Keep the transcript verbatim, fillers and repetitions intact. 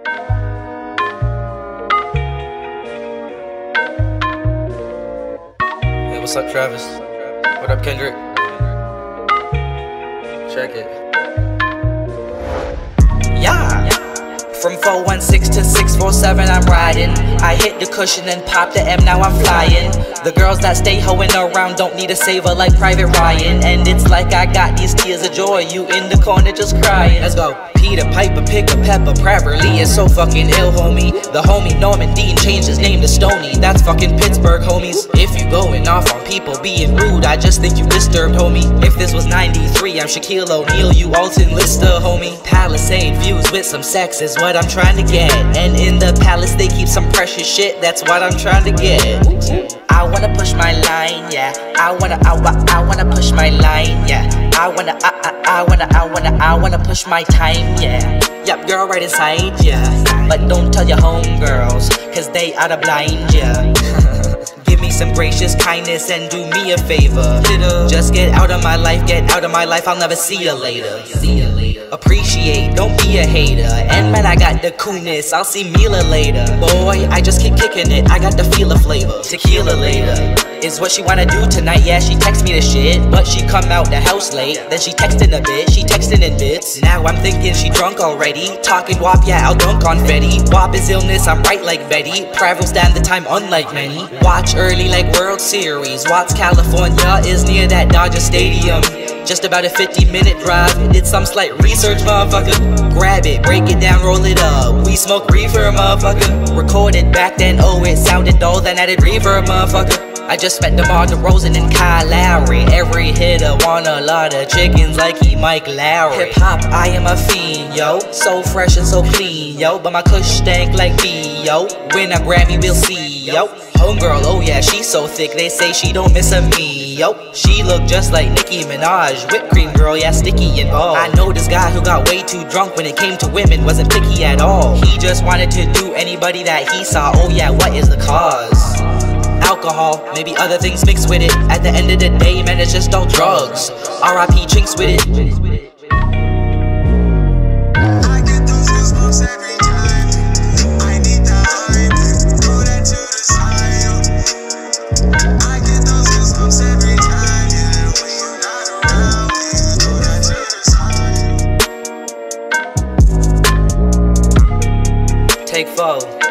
Hey, what's up, Travis? What up, Kendrick? Check it. Yeah. From four one six to six four seven, I'm riding. I hit the cushion and pop the M, now I'm flying. The girls that stay hoeing around don't need a saver like Private Ryan. And it's like I got these tears of joy, you in the corner just crying. Let's go. Peter Piper, pick a pepper, Praverly is so fucking ill, homie. The homie Norman Dean changed his name to Stony, that's fucking Pittsburgh, homies. If you going off on people being rude, I just think you disturbed, homie. If this was ninety-three, I'm Shaquille O'Neal, you Alton Lister, homie. Palisade views with some sex is what I'm trying to get. And in the palace they keep some precious shit, that's what I'm trying to get. I wanna push my line, yeah. I wanna, I, wa I wanna push my line, yeah. I wanna, I, I, I wanna, I wanna, I wanna push my time, yeah. Yup, girl, right inside, yeah. But don't tell your homegirls, cause they oughta blind, yeah. Give me some gracious kindness and do me a favor. Just get out of my life, get out of my life, I'll never see you later. See you later. Appreciate, don't be a hater. And man, I got the coolness, I'll see Mila later. Boy, I just keep kicking it, I got the feel of flavor. Tequila later is what she wanna do tonight, yeah, she text me the shit. But she come out the house late, then she texting a bit, she texting in bits. Now I'm thinking she drunk already. Talking W A P, yeah, I'll dunk confetti. W A P is illness, I'm right like Betty. Private stand the time unlike many. Watch early like World Series. Watts, California is near that Dodger Stadium. Just about a fifty minute drive. Did some slight research, motherfucker. Grab it, break it down, roll it up. We smoke reefer, motherfucker. Recorded back then, oh it sounded dull, then added reverb, motherfucker. I just met DeMar DeRozan and Kyle Lowry. Every hitter want a lot of chickens like he Mike Lowry. Hip hop, I am a fiend, yo. So fresh and so clean, yo. But my kush stank like me, yo. Win a Grammy, we'll see, yo. Homegirl, oh yeah, she's so thick, they say she don't miss a me, yo. She look just like Nicki Minaj. Whipped cream girl, yeah, sticky and all. I know this guy who got way too drunk when it came to women, wasn't picky at all. He just wanted to do anybody that he saw, oh yeah, what is the cause? Alcohol, maybe other things mixed with it. At the end of the day, man, it's just all drugs. R I P Chinks with it. Take four.